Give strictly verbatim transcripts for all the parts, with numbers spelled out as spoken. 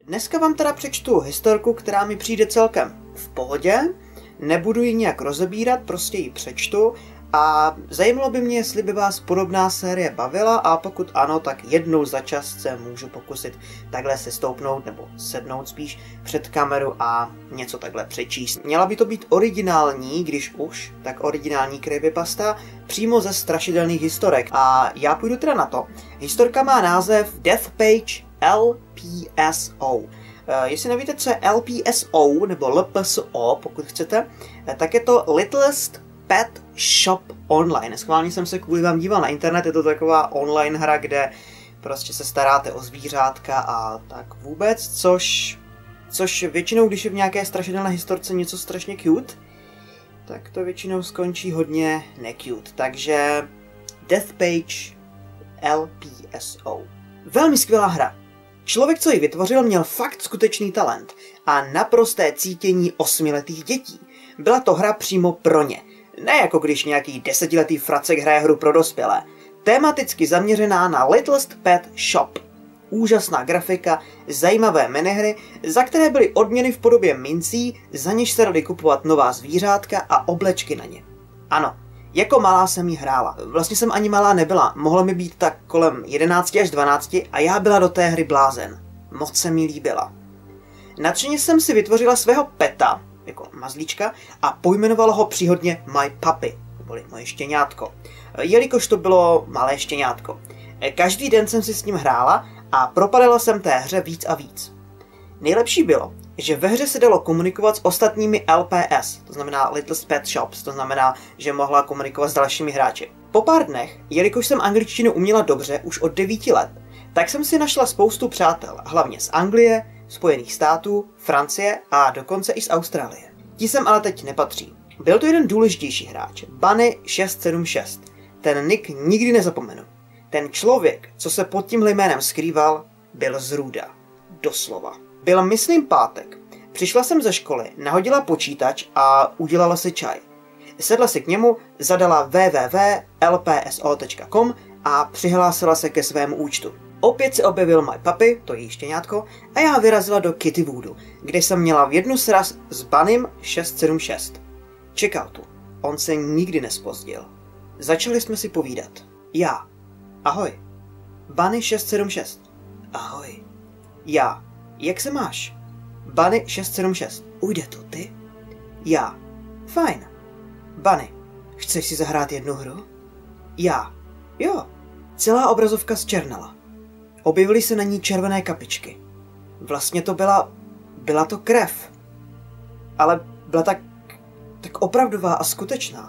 Dneska vám teda přečtu historku, která mi přijde celkem v pohodě. Nebudu ji nějak rozebírat, prostě ji přečtu. A zajímalo by mě, jestli by vás podobná série bavila, a pokud ano, tak jednou za čas se můžu pokusit takhle se stoupnout, nebo sednout spíš před kameru a něco takhle přečíst. Měla by to být originální, když už, tak originální creepypasta, přímo ze strašidelných historek. A já půjdu teda na to. Historka má název Deathpage L P S O. Uh, jestli nevíte, co je L P S O, nebo L P S O, pokud chcete, tak je to Littlest Pet Shop Online. Schválně jsem se kvůli vám díval na internet, je to taková online hra, kde prostě se staráte o zvířátka a tak vůbec, což, což většinou, když je v nějaké strašidelné historce něco strašně cute, tak to většinou skončí hodně necute. Takže Deathpage L P S O. Velmi skvělá hra. Člověk, co ji vytvořil, měl fakt skutečný talent a naprosté cítění osmiletých dětí. Byla to hra přímo pro ně. Ne jako když nějaký desetiletý fracek hraje hru pro dospělé. Tematicky zaměřená na Littlest Pet Shop. Úžasná grafika, zajímavé minihry, za které byly odměny v podobě mincí, za něž se dali kupovat nová zvířátka a oblečky na ně. Ano, jako malá jsem jí hrála. Vlastně jsem ani malá nebyla, mohlo mi být tak kolem jedenácti až dvanácti a já byla do té hry blázen. Moc se mi líbila. Nadšeně jsem si vytvořila svého peta, jako mazlíčka, a pojmenovala ho příhodně My Puppy, neboli moje štěňátko, jelikož to bylo malé štěňátko. Každý den jsem si s ním hrála a propadala jsem té hře víc a víc. Nejlepší bylo, že ve hře se dalo komunikovat s ostatními L P S, to znamená Littlest Pet Shops, to znamená, že mohla komunikovat s dalšími hráči. Po pár dnech, jelikož jsem angličtinu uměla dobře už od devíti let, tak jsem si našla spoustu přátel, hlavně z Anglie, Spojených států, Francie a dokonce i z Austrálie. Ti sem ale teď nepatří. Byl to jeden důležitější hráč, Bunny šest sedm šest. Ten nick nikdy nezapomenu. Ten člověk, co se pod tímhle jménem skrýval, byl zrůda. Doslova. Byl myslím pátek. Přišla jsem ze školy, nahodila počítač a udělala si čaj. Sedla si k němu, zadala w w w tečka l p s o tečka com a přihlásila se ke svému účtu. Opět se objevil My Puppy, to její štěňátko, a já vyrazila do Kittywoodu, kde jsem měla v jednu sraz s Bunnym šest sedm šest. Čekal tu. On se nikdy nespozdil. Začali jsme si povídat. Já. Ahoj. Bunny šest sedm šest. Ahoj. Já. Jak se máš? Bunny šest sedm šest. Ujde to, ty? Já. Fajn. Bunny. Chceš si zahrát jednu hru? Já. Jo. Celá obrazovka zčernala. Objevily se na ní červené kapičky. Vlastně to byla... byla to krev. Ale byla tak... tak opravdová a skutečná.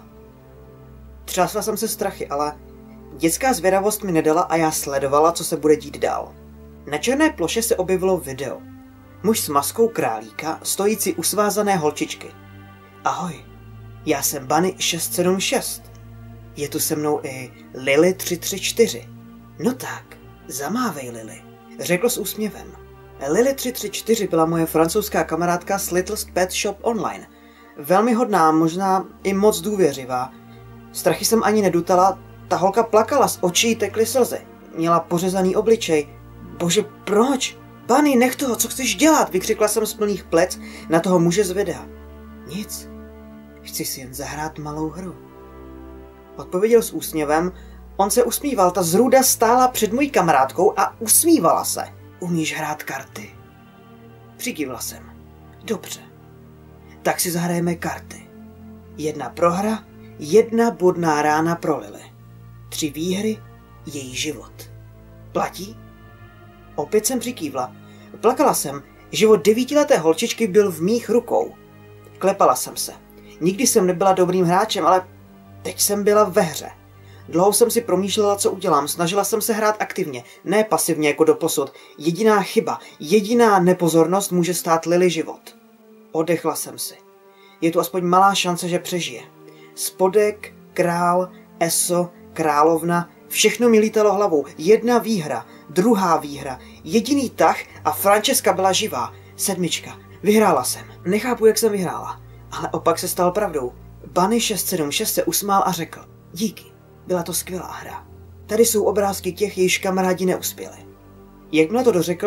Třásla jsem se strachy, ale dětská zvědavost mi nedala a já sledovala, co se bude dít dál. Na černé ploše se objevilo video. Muž s maskou králíka, stojící u svázané holčičky. Ahoj, já jsem Bunny šest sedm šest. Je tu se mnou i Lily tři tři čtyři. No tak, zamávej, Lily, řekl s úsměvem. Lily tři tři čtyři byla moje francouzská kamarádka z Littlest Pet Shop Online. Velmi hodná, možná i moc důvěřivá. Strachy jsem ani nedutala, ta holka plakala, z očí tekly slzy. Měla pořezaný obličej. Bože, proč? Bunny, nech toho, co chceš dělat? Vykřikla jsem z plných plec na toho muže z videa. Nic. Chci si jen zahrát malou hru. Odpověděl s úsměvem. On se usmíval, ta zrůda stála před mojí kamarádkou a usmívala se. Umíš hrát karty? Přikývla jsem. Dobře. Tak si zahrajeme karty. Jedna prohra, jedna bodná rána pro Lily. Tři výhry, její život. Platí? Opět jsem přikývla. Plakala jsem. Život devítileté holčičky byl v mých rukou. Klepala jsem se. Nikdy jsem nebyla dobrým hráčem, ale teď jsem byla ve hře. Dlouho jsem si promýšlela, co udělám. Snažila jsem se hrát aktivně, ne pasivně jako doposud. Jediná chyba, jediná nepozornost může stát Lily život. Oddechla jsem si. Je tu aspoň malá šance, že přežije. Spodek, král, eso, královna, všechno mi lítalo hlavou. Jedna výhra, druhá výhra, jediný tah a Francesca byla živá. Sedmička. Vyhrála jsem. Nechápu, jak jsem vyhrála. Ale opak se stal pravdou. Bunny šest sedm šest se usmál a řekl. Díky. Byla to skvělá hra. Tady jsou obrázky těch, jejichž kamarádi neuspěli. Jakmile to dořekl,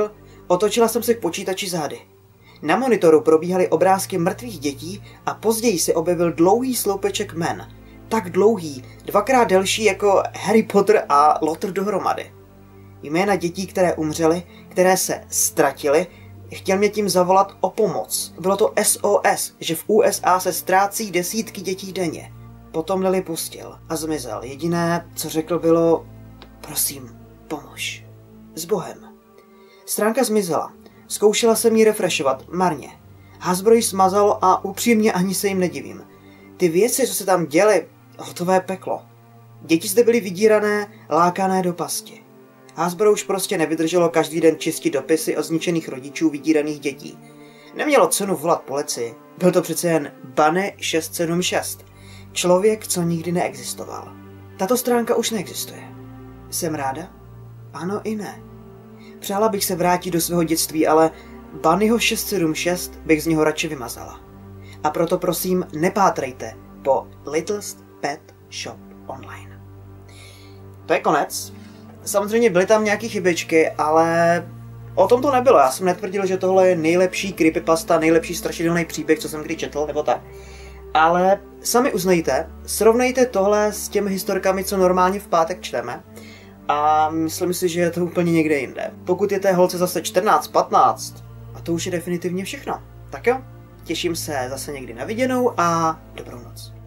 Otočila jsem se k počítači zády. Na monitoru probíhaly obrázky mrtvých dětí a později se objevil dlouhý sloupeček jmen. Tak dlouhý, dvakrát delší jako Harry Potter a Lotr dohromady. Jména dětí, které umřely, které se ztratily, chtěl mě tím zavolat o pomoc. Bylo to S O S, že v U S A se ztrácí desítky dětí denně. Potom Lily pustil a zmizel. Jediné, co řekl, bylo: prosím, pomož. S Bohem. Stránka zmizela. Zkoušela jsem ji refreshovat, marně. Hasbro ji smazalo a upřímně ani se jim nedivím. Ty věci, co se tam děly, hotové peklo. Děti zde byly vydírané, lákané do pasti. Hasbro už prostě nevydrželo každý den čistit dopisy o zničených rodičů vydíraných dětí. Nemělo cenu volat policii. Byl to přece jen Bunny šest sedm šest. Člověk, co nikdy neexistoval. Tato stránka už neexistuje. Jsem ráda? Ano i ne. Přála bych se vrátit do svého dětství, ale Bunnyho šest sedm šest bych z něho radši vymazala. A proto prosím, nepátrejte po Littlest Pet Shop Online. To je konec. Samozřejmě byly tam nějaké chybičky, ale o tom to nebylo. Já jsem netvrdil, že tohle je nejlepší creepypasta, nejlepší strašidelný příběh, co jsem kdy četl, nebo tak. Ale sami uznejte, srovnejte tohle s těmi historkami, co normálně v pátek čteme. A myslím si, že je to úplně někde jinde. Pokud je té holce zase čtrnáct patnáct, a to už je definitivně všechno. Tak jo, těším se zase někdy na viděnou a dobrou noc.